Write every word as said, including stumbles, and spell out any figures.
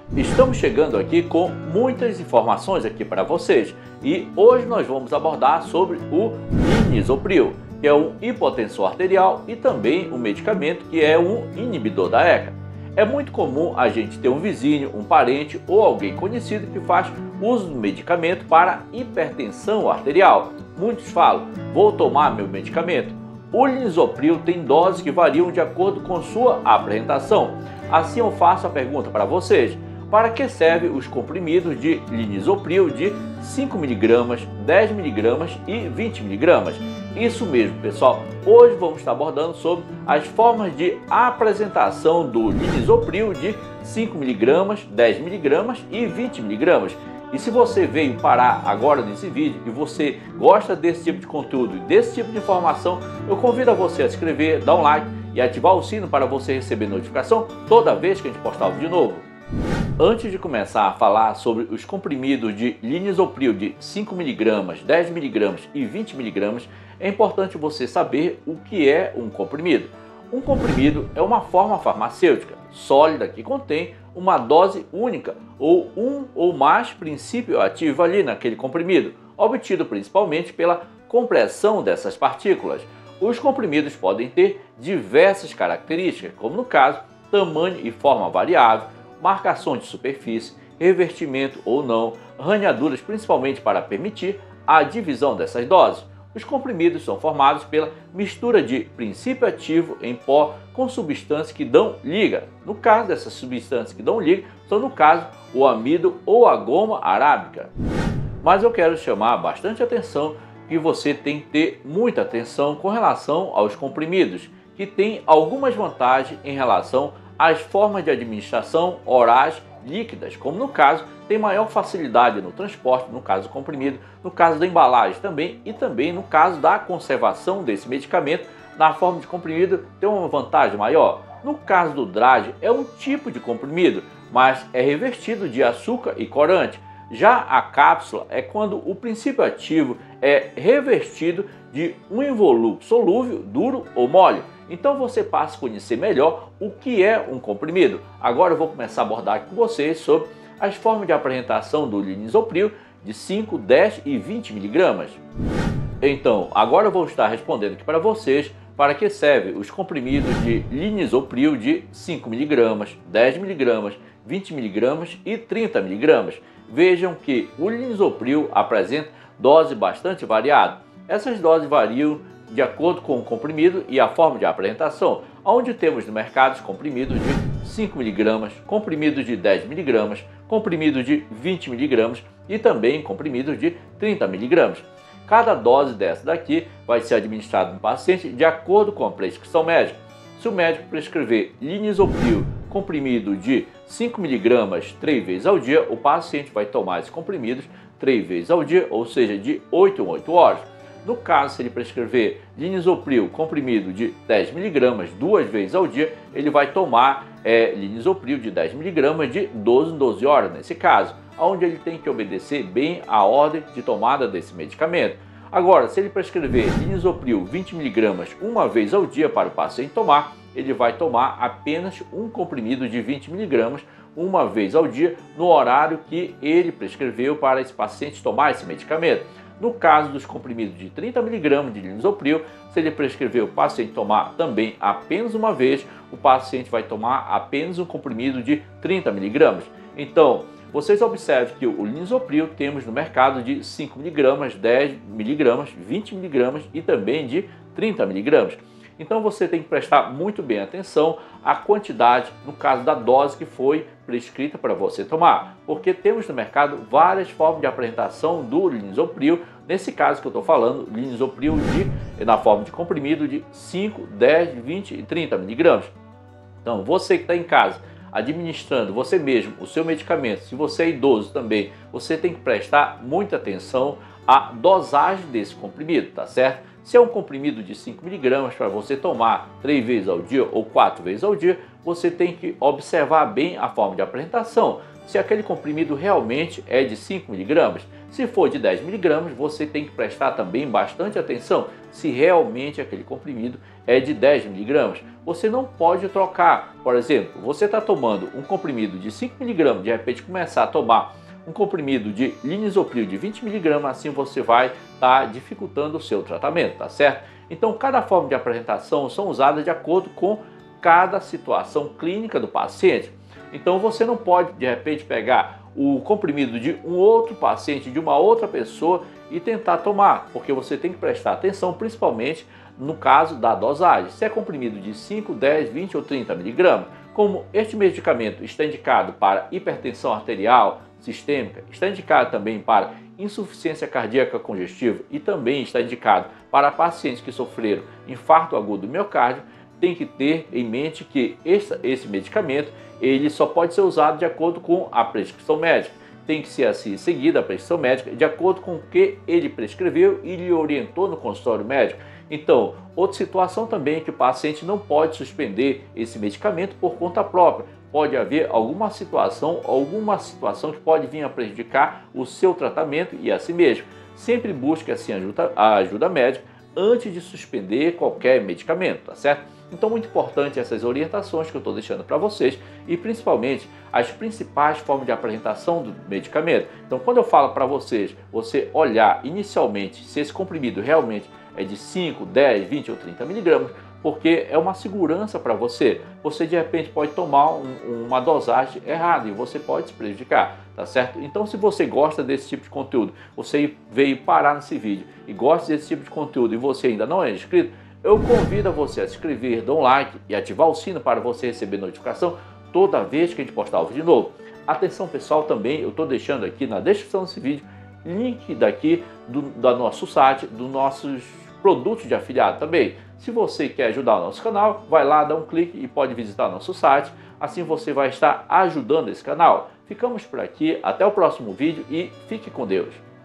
Estamos chegando aqui com muitas informações aqui para vocês e hoje nós vamos abordar sobre o Linezolpril, que é um hipotensor arterial e também um medicamento que é um inibidor da E C A. É muito comum a gente ter um vizinho, um parente ou alguém conhecido que faz uso do medicamento para hipertensão arterial. Muitos falam, vou tomar meu medicamento. O Linezolpril tem doses que variam de acordo com sua apresentação. Assim eu faço a pergunta para vocês. Para que servem os comprimidos de Linezolpril de cinco miligramas, dez miligramas e vinte miligramas? Isso mesmo, pessoal. Hoje vamos estar abordando sobre as formas de apresentação do Linezolpril de cinco miligramas, dez miligramas e vinte miligramas. E se você veio parar agora nesse vídeo e você gosta desse tipo de conteúdo e desse tipo de informação, eu convido a você a se inscrever, dar um like e ativar o sino para você receber notificação toda vez que a gente postar um vídeo novo. Antes de começar a falar sobre os comprimidos de Linezolpril de cinco miligramas, dez miligramas e vinte miligramas, é importante você saber o que é um comprimido. Um comprimido é uma forma farmacêutica sólida que contém uma dose única ou um ou mais princípio ativo ali naquele comprimido, obtido principalmente pela compressão dessas partículas. Os comprimidos podem ter diversas características, como no caso, tamanho e forma variável, marcações de superfície, revestimento ou não, ranhaduras principalmente para permitir a divisão dessas doses. Os comprimidos são formados pela mistura de princípio ativo em pó com substâncias que dão liga. No caso dessas substâncias que dão liga, são no caso o amido ou a goma arábica. Mas eu quero chamar bastante atenção que você tem que ter muita atenção com relação aos comprimidos, que tem algumas vantagens em relação às formas de administração orais líquidas, como no caso tem maior facilidade no transporte, no caso do comprimido, no caso da embalagem também e também no caso da conservação desse medicamento na forma de comprimido tem uma vantagem maior. No caso do Drage é um tipo de comprimido, mas é revestido de açúcar e corante. Já a cápsula é quando o princípio ativo é revestido de um involucro solúvel, duro ou mole. Então você passa a conhecer melhor o que é um comprimido. Agora eu vou começar a abordar aqui com vocês sobre as formas de apresentação do Linezolpril de cinco, dez e vinte miligramas. Então, agora eu vou estar respondendo aqui para vocês para que servem os comprimidos de Linezolpril de cinco miligramas, dez miligramas, vinte miligramas e trinta miligramas. Vejam que o Linezolpril apresenta dose bastante variada. Essas doses variam de acordo com o comprimido e a forma de apresentação, onde temos no mercado os comprimidos de cinco miligramas, comprimidos de dez miligramas, comprimidos de vinte miligramas e também comprimidos de trinta miligramas. Cada dose dessa daqui vai ser administrada no paciente de acordo com a prescrição médica. Se o médico prescrever Linezolpril comprimido de cinco miligramas três vezes ao dia, o paciente vai tomar esses comprimidos três vezes ao dia, ou seja, de oito em oito horas. No caso, se ele prescrever Linezolpril comprimido de dez miligramas duas vezes ao dia, ele vai tomar é, Linezolpril de dez miligramas de doze em doze horas, nesse caso, onde ele tem que obedecer bem a ordem de tomada desse medicamento. Agora, se ele prescrever Linezolpril vinte miligramas uma vez ao dia para o paciente tomar, ele vai tomar apenas um comprimido de vinte miligramas uma vez ao dia no horário que ele prescreveu para esse paciente tomar esse medicamento. No caso dos comprimidos de trinta miligramas de Linezolpril, se ele prescrever o paciente tomar também apenas uma vez, o paciente vai tomar apenas um comprimido de trinta miligramas. Então, vocês observem que o Linezolpril temos no mercado de cinco miligramas, dez miligramas, vinte miligramas e também de trinta miligramas. Então você tem que prestar muito bem atenção à quantidade, no caso da dose que foi prescrita para você tomar, porque temos no mercado várias formas de apresentação do Linezolpril. Nesse caso que eu estou falando, Linezolpril de, na forma de comprimido de cinco, dez, vinte e trinta miligramas. Então você que está em casa administrando você mesmo o seu medicamento, se você é idoso também, você tem que prestar muita atenção à dosagem desse comprimido, tá certo? Se é um comprimido de cinco miligramas para você tomar três vezes ao dia ou quatro vezes ao dia, você tem que observar bem a forma de apresentação. Se aquele comprimido realmente é de cinco miligramas, se for de dez miligramas, você tem que prestar também bastante atenção se realmente aquele comprimido é de dez miligramas, você não pode trocar. Por exemplo, você está tomando um comprimido de cinco miligramas, de repente começar a tomar um comprimido de Linezolpril de vinte miligramas, assim você vai estar tá dificultando o seu tratamento, tá certo? Então, cada forma de apresentação são usadas de acordo com cada situação clínica do paciente. Então, você não pode, de repente, pegar o comprimido de um outro paciente, de uma outra pessoa e tentar tomar, porque você tem que prestar atenção, principalmente no caso da dosagem. Se é comprimido de cinco, dez, vinte ou trinta miligramas, como este medicamento está indicado para hipertensão arterial sistêmica, está indicado também para insuficiência cardíaca congestiva e também está indicado para pacientes que sofreram infarto agudo do miocárdio, tem que ter em mente que esse, esse medicamento ele só pode ser usado de acordo com a prescrição médica. Tem que ser assim seguida a prescrição médica de acordo com o que ele prescreveu e lhe orientou no consultório médico. Então, outra situação também é que o paciente não pode suspender esse medicamento por conta própria. Pode haver alguma situação, alguma situação que pode vir a prejudicar o seu tratamento e a si mesmo. Sempre busque assim ajuda, a ajuda médica antes de suspender qualquer medicamento, tá certo? Então, muito importante essas orientações que eu estou deixando para vocês e principalmente as principais formas de apresentação do medicamento. Então, quando eu falo para vocês, você olhar inicialmente se esse comprimido realmente é de cinco, dez, vinte ou trinta miligramas, porque é uma segurança para você. Você de repente pode tomar um, uma dosagem errada e você pode se prejudicar, tá certo? Então, se você gosta desse tipo de conteúdo, você veio parar nesse vídeo e gosta desse tipo de conteúdo e você ainda não é inscrito, eu convido a você a se inscrever, dar um like e ativar o sino para você receber notificação toda vez que a gente postar o vídeo novo. Atenção pessoal, também eu estou deixando aqui na descrição desse vídeo link daqui do, do nosso site, dos nossos produtos de afiliado também. Se você quer ajudar o nosso canal, vai lá, dá um clique e pode visitar nosso site. Assim você vai estar ajudando esse canal. Ficamos por aqui, até o próximo vídeo e fique com Deus.